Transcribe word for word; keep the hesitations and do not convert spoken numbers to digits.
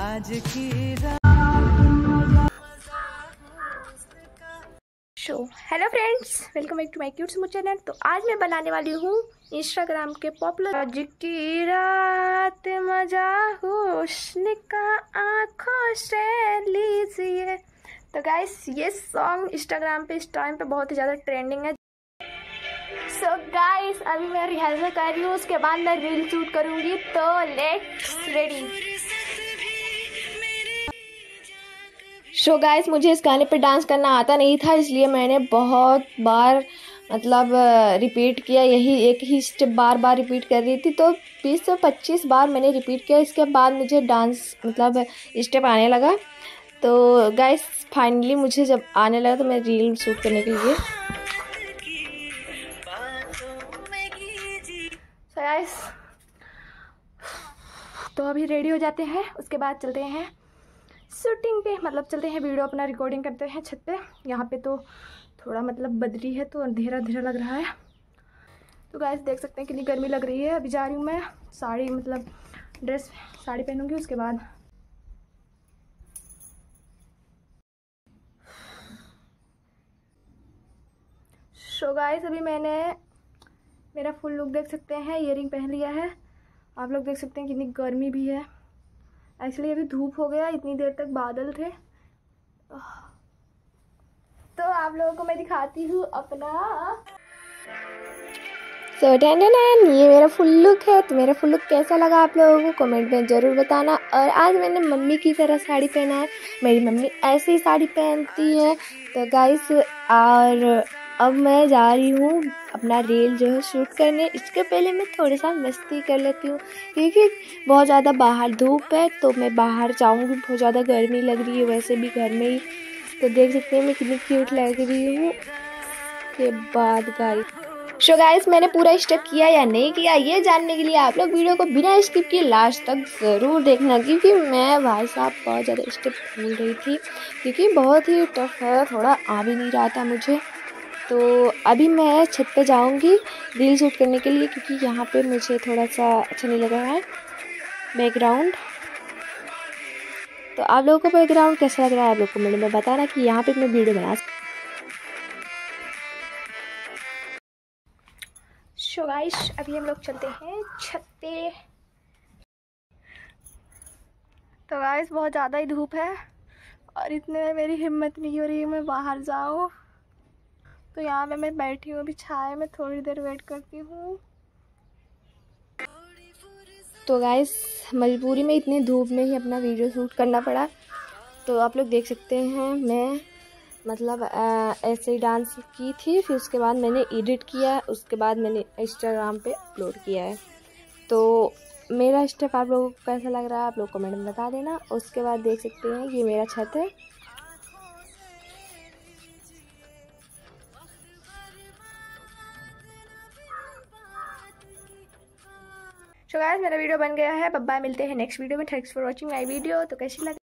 आज की show hello friends, welcome back to my cute smooth channel. तो आज मैं बनाने वाली हूँ इंस्टाग्राम के पॉपुलर आज की रात मजा हुस्न का आँखों से लीजिए। तो गाइस, ये सॉन्ग इंस्टाग्राम पे इस टाइम पे बहुत ही ज़्यादा ट्रेंडिंग है। सो गाइस, अभी मैं रिहर्सल कर रही हूँ, उसके बाद मैं रील शूट करूँगी। तो let's ready. So so guys, मुझे इस गाने पे डांस करना आता नहीं था, इसलिए मैंने बहुत बार मतलब रिपीट किया। यही एक ही स्टेप बार बार रिपीट कर रही थी, तो बीस से पच्चीस बार मैंने रिपीट किया। इसके बाद मुझे डांस मतलब स्टेप आने लगा। तो गाइस, फाइनली मुझे जब आने लगा तो मैं रील शूट करने के लिए सो गाइस, तो अभी रेडी हो जाते हैं, उसके बाद चलते हैं शूटिंग पे, मतलब चलते हैं वीडियो अपना रिकॉर्डिंग करते हैं छत पे। यहाँ पे तो थोड़ा मतलब बदली है तो अंधेरा अंधेरा लग रहा है। तो गाइस देख सकते हैं कितनी गर्मी लग रही है। अभी जा रही हूँ मैं साड़ी मतलब ड्रेस साड़ी पहनूंगी, उसके बाद सो गाइस, अभी मैंने मेरा फुल लुक देख सकते हैं, ईयरिंग पहन लिया है। आप लोग देख सकते हैं कितनी गर्मी भी है। एक्चुअली अभी धूप हो गया, इतनी देर तक बादल थे। तो आप लोगों को मैं दिखाती हूँ अपना सो so, ये मेरा फुल लुक है। तो मेरा फुल लुक कैसा लगा आप लोगों को कमेंट में ज़रूर बताना। और आज मैंने मम्मी की तरह साड़ी पहना है, मेरी मम्मी ऐसी ही साड़ी पहनती है। तो गाइस, और अब मैं जा रही हूँ अपना रील जो है शूट करने। इसके पहले मैं थोड़ा सा मस्ती कर लेती हूँ, क्योंकि बहुत ज़्यादा बाहर धूप है, तो मैं बाहर जाऊँगी। बहुत ज़्यादा गर्मी लग रही है वैसे भी घर में ही। तो देख सकते हैं मैं कितनी क्यूट लग रही हूँ। के बाद गाइस सो गाइस, मैंने पूरा स्टेप किया या नहीं किया ये जानने के लिए आप लोग वीडियो को बिना स्किप किए लास्ट तक ज़रूर देखना, क्योंकि मैं भाई साहब बहुत ज़्यादा स्टेप भूल रही थी, क्योंकि बहुत ही टफ है, थोड़ा आ भी नहीं रहा था मुझे। तो अभी मैं छत पे जाऊंगी रील शूट करने के लिए, क्योंकि यहाँ पे मुझे थोड़ा सा अच्छा नहीं लग रहा है बैकग्राउंड। तो आप लोगों को बैकग्राउंड कैसा लग रहा है आप लोग कमेंट में बताना कि यहाँ पे मैं वीडियो बना। सो गाइस, अभी हम लोग चलते हैं छत पे। तो गाइस, बहुत ज़्यादा ही धूप है और इतने में मेरी हिम्मत नहीं हो रही है मैं बाहर जाऊँ। तो यहाँ पे मैं बैठी हूँ अभी छाए में, थोड़ी देर वेट करती हूँ। तो गाइस, मजबूरी में इतनी धूप में ही अपना वीडियो शूट करना पड़ा। तो आप लोग देख सकते हैं मैं मतलब आ, ऐसे ही डांस की थी, फिर उसके बाद मैंने एडिट किया, उसके बाद मैंने इंस्टाग्राम पे अपलोड किया है। तो मेरा स्टेप आप लोगों को कैसा लग रहा है आप लोग कमेंट में बता देना। उसके बाद देख सकते हैं ये मेरा छत है। सो गाइस, मेरा वीडियो बन गया है। बाय बाय, मिलते हैं नेक्स्ट वीडियो में। Thanks for watching my video. तो कैसी लगी